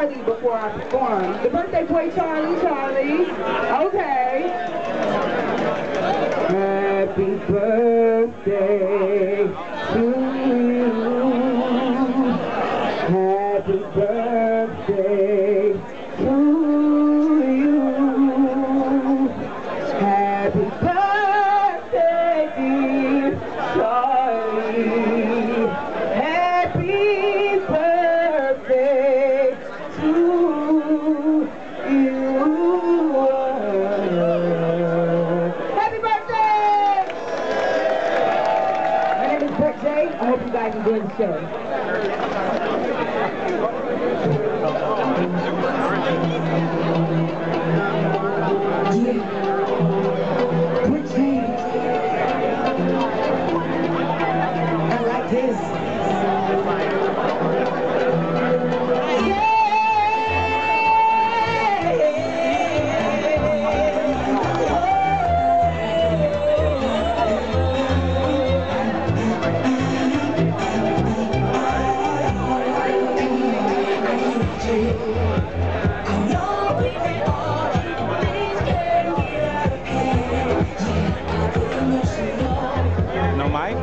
Charlie before I perform. The birthday boy Charlie. Okay. Happy birthday to you. Happy birthday to you. Happy birthday, dear Charlie. Happy birthday to you. Happy birthday! My name is Britt. I hope you guys enjoy the show. No mic?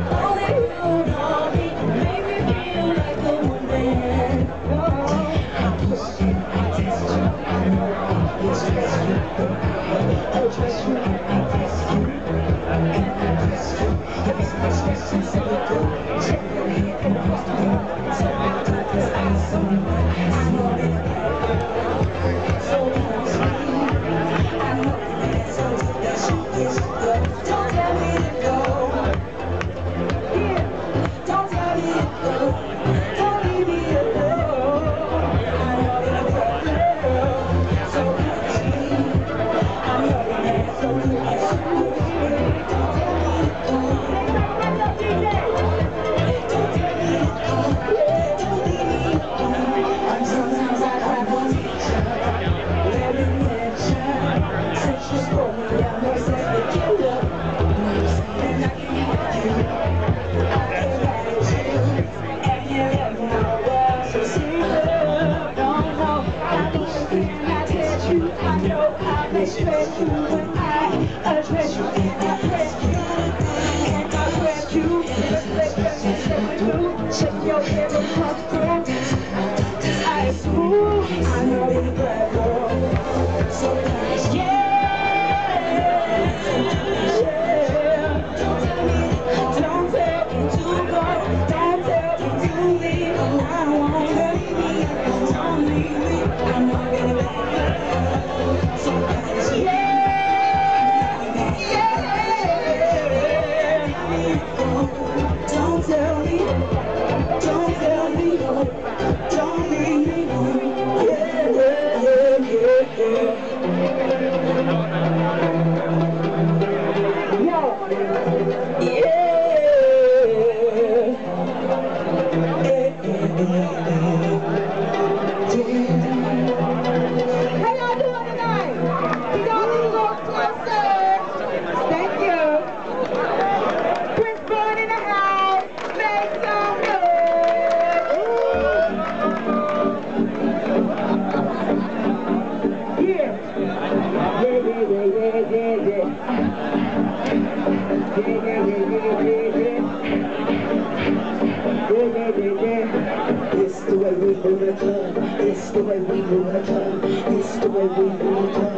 It's the way we do the club. It's the way we do the club. It's the way we do the club.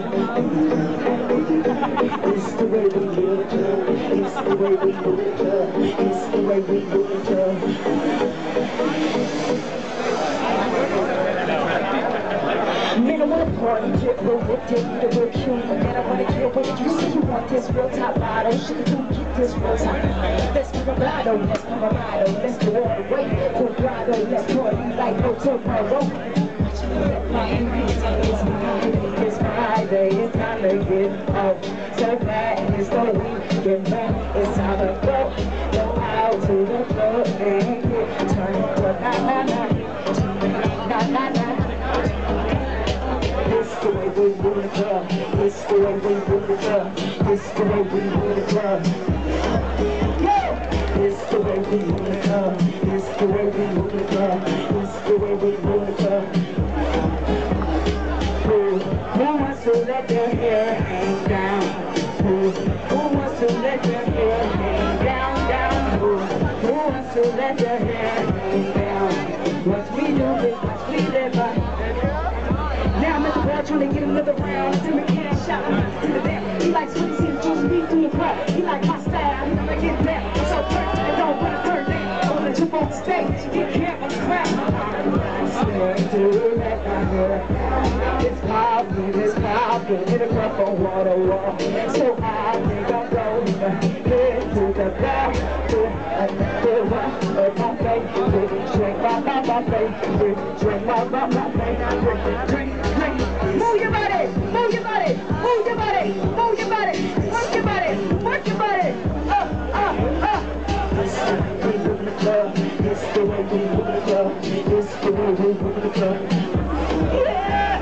It's the way we do the club. It's the way we do the club. It's the way we do the club. Man, I wanna party, get real with it, the real cute. Man, I wanna get with you. See you want this real top bottle. Sugar to get this real top. Let's be a bottle, let's be a bottle. Let's go all the way to a bottle. Let's party like no tomorrow. It's Friday, it's time to get off. So glad it's the weekend, man. It's time to go out to the club and get turned to na-na-na. It's the way we do the club. It's the way we do the club. It's the way we do the club. It's the way we do the club. It's the way we do the club. It's the way we do the club. let your hair hang down. Once we do this, once we live up. Now I'm at the bar trying to get another round. Send me cash out to the back. He likes what he sees, supposed to be through the crowd. He like my style, he never get back. I'm so perfect, I don't want to turn down. I want to jump on stage, get camp on the crowd. To let my hair down. It's popping, in a cup of water, so I think I'm going to head to the back. Drink my face, drink my face. Move your body, move your body, move your body, move your body, work your body, work your body. It's the way we move the club. It's the way we move the club. Yeah!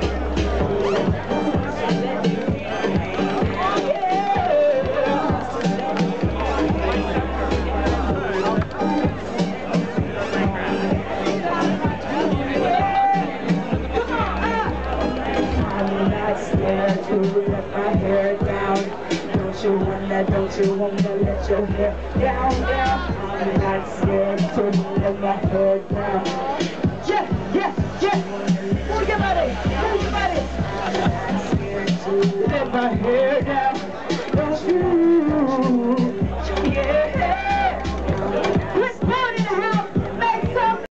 I'm not scared to let my hair down. Don't you wanna let your hair down, down? I'm not scared to let my hair down.